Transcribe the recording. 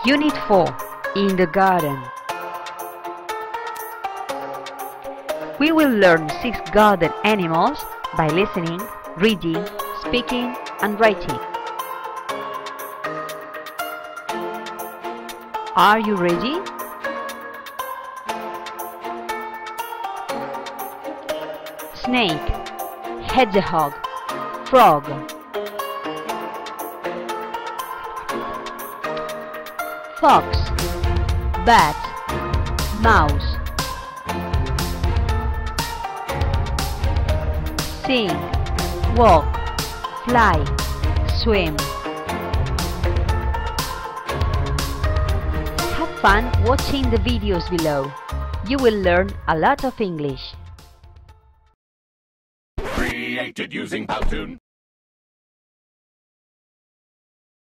Unit 4. In the garden. We will learn 6 garden animals by listening, reading, speaking and writing. Are you ready? Snake, hedgehog, frog. Fox, bat, mouse. Sing, walk, fly, swim. Have fun watching the videos below. You will learn a lot of English. Created using Powtoon.